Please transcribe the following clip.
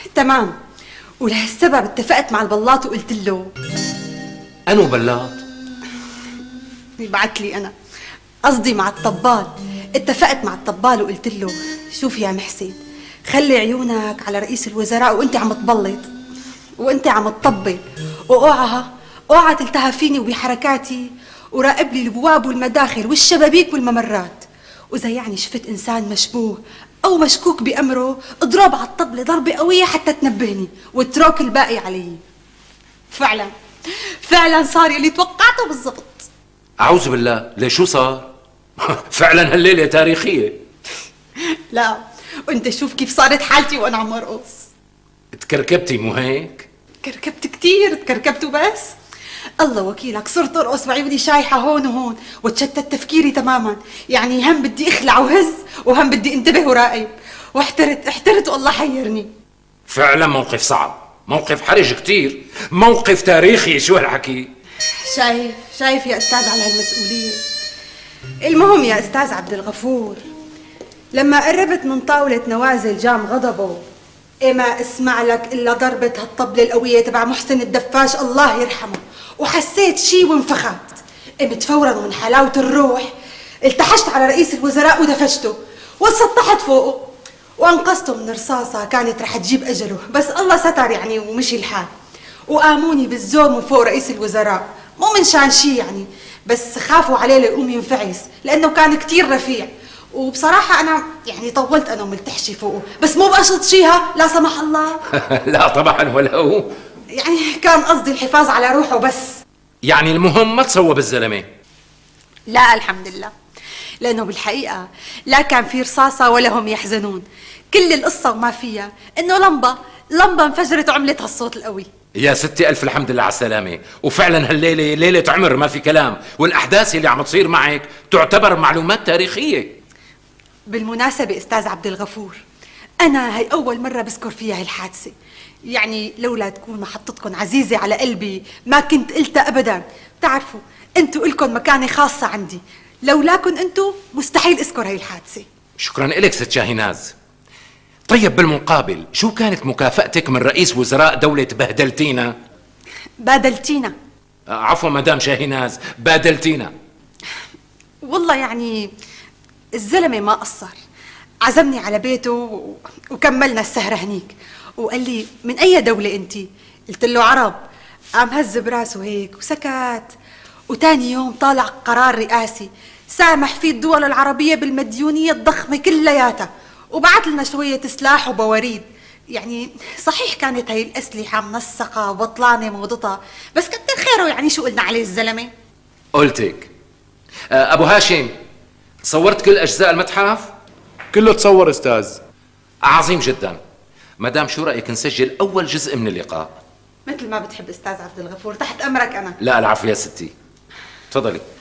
تمام. ولهالسبب اتفقت مع البلاط وقلت له. أنو بلاط؟ بعت لي أنا، قصدي مع الطبال. اتفقت مع الطبال وقلت له شوف يا محسن، خلي عيونك على رئيس الوزراء وانت عم تبلط وانت عم تطبل، اوعى تلتهى فيني وبحركاتي، وراقب لي الابواب والمداخل والشبابيك والممرات. واذا يعني شفت انسان مشبوه او مشكوك بامره اضرب على الطبله ضربه قويه حتى تنبهني، واترك الباقي علي. فعلا صار يلي توقعته بالضبط. أعوذ بالله، ليش شو صار؟ فعلا هالليلة تاريخية. لا، وانت شوف كيف صارت حالتي وانا عم ارقص. تكركبتي مو هيك؟ كركبت كتير، تكركبت وبس. الله وكيلك صرت ارقص وعيوني شايحه هون وهون، وتشتت تفكيري تماما. يعني هم بدي اخلع وهز، وهم بدي انتبه وراقب، واحترت والله حيرني. فعلا موقف صعب، موقف حرج كتير، موقف تاريخي. شو هالحكي؟ شايف يا استاذ على هالمسؤوليه. المهم يا استاذ عبد الغفور، لما قربت من طاوله نوازل جام غضبه، ما اسمع لك الا ضربة هالطبلة القوية تبع محسن الدفاش الله يرحمه، وحسيت شي وانفخت. قمت فورا ومن حلاوة الروح التحشت على رئيس الوزراء ودفشته وسطحت فوقه وانقذته من رصاصة كانت رح تجيب اجله، بس الله ستر يعني ومشي الحال. وقاموني بالزور من فوق رئيس الوزراء، مو من شان شي يعني، بس خافوا عليه ليقوم ينفعس لانه كان كتير رفيع. وبصراحة أنا يعني طولت أنا وملتحشي فوقه، بس مو بقشط شيها لا سمح الله. لا طبعا ولا هو. يعني كان قصدي الحفاظ على روحه بس. يعني المهم ما تصوب الزلمة؟ لا الحمد لله، لأنه بالحقيقة لا كان في رصاصة ولا هم يحزنون. كل القصة وما فيها إنه لمبة انفجرت وعملت هالصوت القوي. يا ستي ألف الحمد لله على السلامة. وفعلا هالليلة ليلة عمر ما في كلام، والأحداث اللي عم تصير معك تعتبر معلومات تاريخية. بالمناسبة أستاذ عبد الغفور، أنا هي أول مرة بذكر فيها هالحادثة. يعني لولا تكون محطتكم عزيزة على قلبي ما كنت قلتها أبدا. بتعرفوا أنتوا إلكم مكانة خاصة عندي، لولاكن أنتوا مستحيل أذكر هي الحادثة. شكرا إلك ست شاهيناز. طيب بالمقابل شو كانت مكافأتك من رئيس وزراء دولة بهدلتينا؟ بادلتينا. عفوا مدام شاهيناز، بادلتينا. والله يعني الزلمة ما قصر، عزمني على بيته وكملنا السهرة هنيك، وقال لي من أي دولة أنتي؟ قلت له عرب. قام هز براسه هيك وسكت. وتاني يوم طالع قرار رئاسي سامح فيه الدول العربية بالمديونية الضخمة كلياتها، وبعت لنا شوية سلاح وبواريد. يعني صحيح كانت هاي الأسلحة منسقة وبطلانة موضتها، بس كتر خيره. يعني شو قلنا عليه الزلمة؟ قلتك. أبو هاشم، صورت كل أجزاء المتحف؟ كله تصور استاذ. عظيم جدا. مدام شو رأيك نسجل أول جزء من اللقاء؟ مثل ما بتحب استاذ عبد الغفور، تحت امرك. انا لا العفو يا ستي، تفضلي.